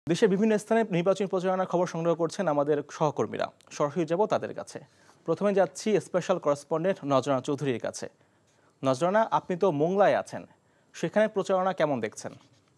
দেশের বিভিন্ন স্থানে নির্বাচনী প্রচারণার খবর সংগ্রহ করছেন আমাদের সহকর্মীরা। সরাসরি যাব তাদের কাছে। প্রথমে যাচ্ছি স্পেশাল করেসপন্ডেন্ট নজরানা চৌধুরীর কাছে। নজরানা, আপনি তো মোংলায় আছেন, সেখানে প্রচারণা কেমন দেখছেন?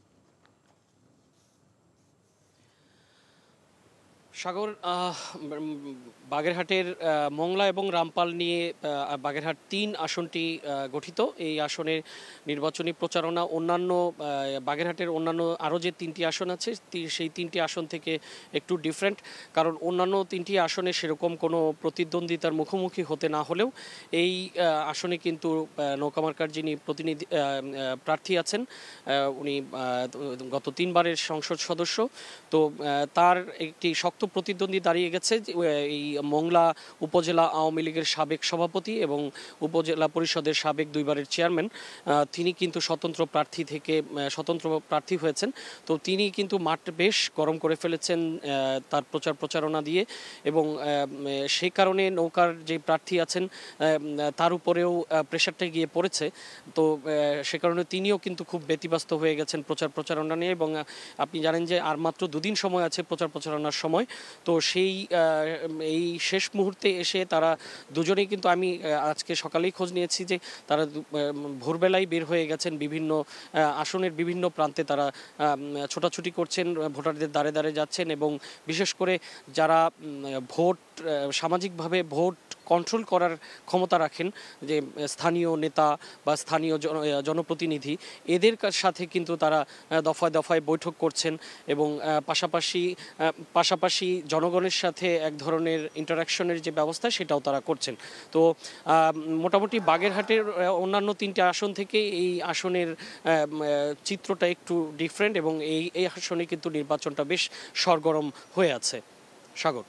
সাগর, বাগেরহাটের মোংলা এবং রামপাল নিয়ে বাগেরহাট ৩ আসনটি গঠিত। এই আসনের নির্বাচনী প্রচারণা অন্যান্য বাগেরহাটের অন্যান্য আরও যে ৩টি আসন আছে সেই ৩টি আসন থেকে একটু ডিফারেন্ট, কারণ অন্যান্য ৩টি আসনে সেরকম কোনো প্রতিদ্বন্দ্বিতার মুখোমুখি হতে না হলেও এই আসনে কিন্তু নৌকামার্কার যিনি প্রার্থী আছেন উনি গত ৩ বারের সংসদ সদস্য, তো তার একটি শক্ত প্রতিদ্বন্দ্বী দাঁড়িয়ে গেছে এই মোংলা উপজেলা আওয়ামী লীগের সাবেক সভাপতি এবং উপজেলা পরিষদের সাবেক 2 বারের চেয়ারম্যান। তিনি কিন্তু স্বতন্ত্র প্রার্থী হয়েছেন। তো তিনি কিন্তু মাঠ বেশ গরম করে ফেলেছেন তার প্রচারণা দিয়ে, এবং সেই কারণে নৌকার যে প্রার্থী আছেন তার উপরেও প্রেশারটা গিয়ে পড়েছে। তো সে কারণে তিনিও কিন্তু খুব ব্যতিব্যস্ত হয়ে গেছেন প্রচারণা নিয়ে, এবং আপনি জানেন যে আর মাত্র 2 দিন সময় আছে প্রচারণার সময়। তো এই শেষ মুহূর্তে এসে তারা দুজনেই কিন্তু, আমি আজকে সকালেই খোঁজ নিয়েছি যে তারা ভোরবেলায় বের হয়ে গেছেন, বিভিন্ন আসনের বিভিন্ন প্রান্তে তারা ছোটাছুটি করছেন, ভোটারদের দ্বারে দ্বারে যাচ্ছেন, এবং বিশেষ করে যারা সামাজিকভাবে ভোট কন্ট্রোল করার ক্ষমতা রাখেন, যে স্থানীয় নেতা বা স্থানীয় জনপ্রতিনিধি, এদের সাথে কিন্তু তারা দফায় দফায় বৈঠক করছেন, এবং পাশাপাশি জনগণের সাথে এক ধরনের ইন্টারাকশনের যে ব্যবস্থা সেটাও তারা করছেন। তো মোটামুটি বাগেরহাটের অন্যান্য 3টে আসন থেকে এই আসনের চিত্রটা একটু ডিফারেন্ট, এবং এই আসনে কিন্তু নির্বাচনটা বেশ সরগরম হয়ে আছে। সাগর,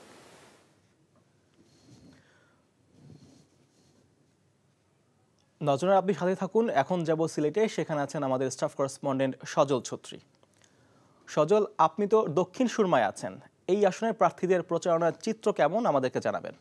নজরানা, আপনি সাথে থাকুন। এখন যাব সিলেটে, সেখানে আছেন আমাদের স্টাফ করেসপন্ডেন্ট সজল ছত্রী। সজল, আপনি তো দক্ষিণ সুরমায় আছেন, এই আসনের প্রার্থীদের প্রচারণার চিত্র কেমন আমাদেরকে জানাবেন।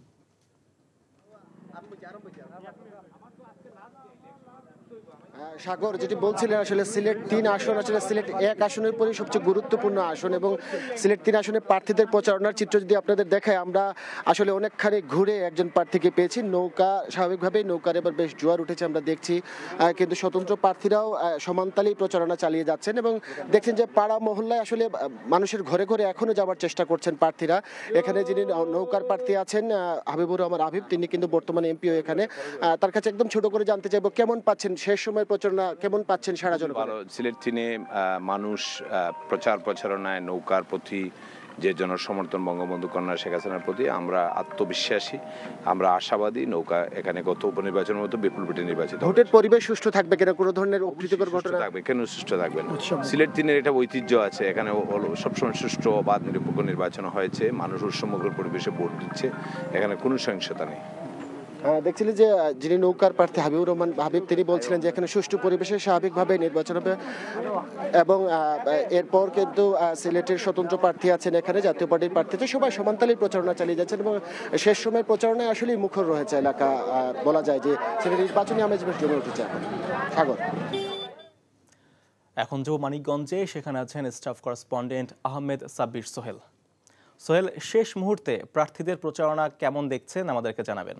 সাগর, যেটি বলছিলেন, আসলে সিলেট 3 আসন, আসলে সিলেট 1 আসনের পরে সবচেয়ে গুরুত্বপূর্ণ আসন, এবং সিলেট 3 আসনে প্রার্থীদের প্রচারণার চিত্র যদি আপনাদের দেখায়, আমরা আসলে অনেকখানি ঘুরে একজন প্রার্থীকে পেয়েছি। নৌকা, স্বাভাবিকভাবেই নৌকার এবার বেশ জোয়ার উঠেছে আমরা দেখছি, কিন্তু স্বতন্ত্র প্রার্থীরাও সমানতালেই প্রচারণা চালিয়ে যাচ্ছেন, এবং দেখছেন যে পাড়া মহল্লায় আসলে মানুষের ঘরে ঘরে এখনো যাওয়ার চেষ্টা করছেন প্রার্থীরা। এখানে যিনি নৌকার প্রার্থী আছেন হাবিবুর রহমান হাবিব, তিনি কিন্তু বর্তমানে এমপিও এখানে। তার কাছে একদম ছোট করে জানতে চাইবো, কেমন পাচ্ছেন শেষ সময় প্রচারণা, কেমন পাচ্ছেন সারা জনগণ? সিলেট 3-এ মানুষ প্রচারণায় নৌকার প্রতি যে জনসমর্থন বঙ্গবন্ধু কন্যা শেখ হাসিনার প্রতি, আমরা আত্মবিশ্বাসী, আমরা আশাবাদী। নৌকা এখানে গত উপনির্বাচনের মতো বিপুল ভোটে নির্বাচিত। ভোটের পরিবেশ সুষ্ঠু থাকবে কিনা, কোনো ধরনের অপ্রীতিকর ঘটনা থাকবে কেন? সুষ্ঠু থাকবে না। সিলেট 3-এর এটা ঐতিহ্য আছে, এখানে সবসময় সুষ্ঠু অবাধ নিরপেক্ষ নির্বাচন হয়েছে, মানুষ উৎসমগ্র পরিবেশে ভোট দিচ্ছে, এখানে কোনো সহিংসতা নেই। দেখছিলেন যে যিনি নৌকার প্রার্থী হাবিবুর রহমান হাবিব, তিনি বলছিলেন যে এখানে সুষ্ঠু পরিবেশে স্বাভাবিকভাবে নির্বাচন হবে, এবং এরপর কিন্তু সিলেটের স্বতন্ত্র প্রার্থী আছেন, এখানে জাতীয় পার্টির প্রার্থী, সবাই সমানতালেই প্রচারণা চালিয়ে যাচ্ছেন, এবং শেষ সময়ের প্রচারণায় আসলেই মুখর রয়েছে এলাকা। বলা যায় যে সিলেটের নির্বাচনী আমেজ বেশ জমে উঠেছে এখন। সাগর, এখন যে মানিকগঞ্জে, সেখানে আছেন স্টাফ করেসপন্ডেন্ট আহমেদ সাব্বির সোহেল। সোহেল, শেষ মুহূর্তে প্রার্থীদের প্রচারণা কেমন দেখছেন আমাদেরকে জানাবেন।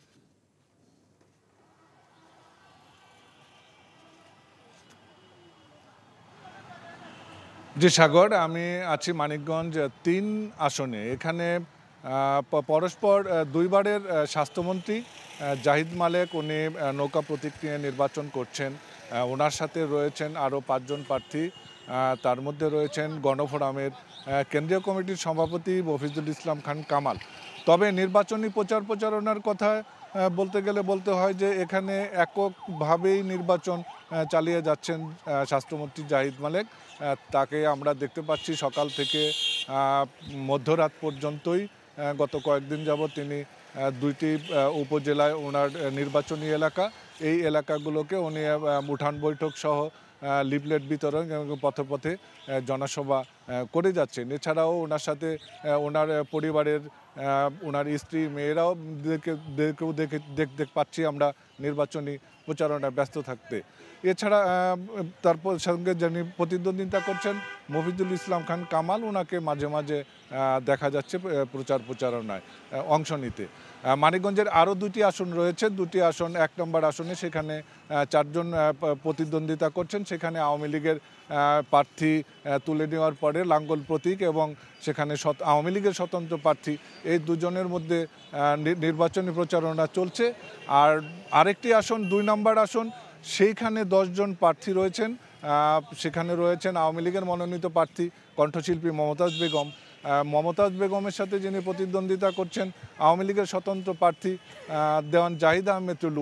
জি সাগর, আমি আছি মানিকগঞ্জ 3 আসনে। এখানে পরস্পর 2 বারের স্বাস্থ্যমন্ত্রী জাহিদ মালেক, উনি নৌকা প্রতীক নিয়ে নির্বাচন করছেন। ওনার সাথে রয়েছেন আরও 5 জন প্রার্থী, তার মধ্যে রয়েছেন গণফোরামের কেন্দ্রীয় কমিটির সভাপতি মফিজুল ইসলাম খান কামাল। তবে নির্বাচনী প্রচারণার কথা বলতে গেলে বলতে হয় যে এখানে এককভাবেই নির্বাচন চালিয়ে যাচ্ছেন স্বাস্থ্যমন্ত্রী জাহিদ মালেক। তাকে আমরা দেখতে পাচ্ছি সকাল থেকে মধ্যরাত পর্যন্তই। গত কয়েকদিন যাবৎ তিনি 2টি উপজেলায় ওনার নির্বাচনী এলাকা, এই এলাকাগুলোকে উনি উঠান বৈঠক সহ লিফলেট বিতরণ এবং পথে পথে জনসভা করে যাচ্ছেন। এছাড়াও ওনার সাথে ওনার পরিবারের ওনার স্ত্রী, মেয়েরাও দেখতে পাচ্ছি আমরা নির্বাচনী প্রচারণায় ব্যস্ত থাকতে। এছাড়া তার সঙ্গে যিনি প্রতিদ্বন্দ্বিতা করছেন মফিজুল ইসলাম খান কামাল, ওনাকে মাঝে মাঝে দেখা যাচ্ছে প্রচারণায় অংশ নিতে। মানিকগঞ্জের আরও দুটি আসন রয়েছে, দুটি আসন 1 নম্বর আসনে, সেখানে 4 জন প্রতিদ্বন্দ্বিতা করছেন। সেখানে আওয়ামী লীগের প্রার্থী তুলে নেওয়ার পরে লাঙ্গল প্রতীক এবং সেখানে আওয়ামী লীগের স্বতন্ত্র প্রার্থী, এই দুজনের মধ্যে নির্বাচনী প্রচারণা চলছে। আর আরেকটি আসন 2 নম্বর আসন, সেইখানে 10 জন প্রার্থী রয়েছেন। সেখানে রয়েছেন আওয়ামী লীগের মনোনীত প্রার্থী কণ্ঠশিল্পী মমতাজ বেগম। মমতাজ বেগমের সাথে যিনি প্রতিদ্বন্দ্বিতা করছেন আওয়ামী লীগের স্বতন্ত্র প্রার্থী দেওয়ান জাহিদ আহমেদ টুলু।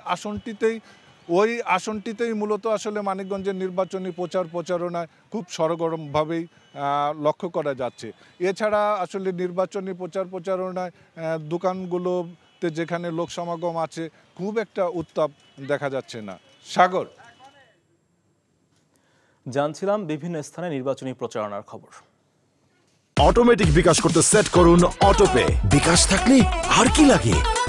ওই আসনটিতেই মূলত আসলে মানিকগঞ্জের নির্বাচনী প্রচারণায় খুব সরগরমভাবেই লক্ষ্য করা যাচ্ছে। এছাড়া আসলে নির্বাচনী প্রচারণায় দোকানগুলোতে যেখানে লোক সমাগম আছে খুব একটা উত্তাপ দেখা যাচ্ছে না। সাগর, জানছিলাম বিভিন্ন স্থানে নির্বাচনী প্রচারণার খবর। অটোমেটিক বিকাশ করতে সেট করুন অটোপে। বিকাশ থাকলে আর কি লাগে।